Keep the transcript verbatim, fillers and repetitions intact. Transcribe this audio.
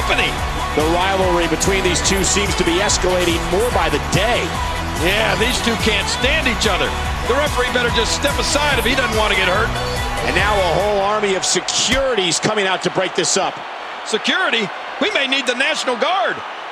company. The rivalry between these two seems to be escalating more by the day. Yeah, these two can't stand each other. The referee better just step aside if he doesn't want to get hurt. And now a whole army of security's coming out to break this up. Security? We may need the National Guard.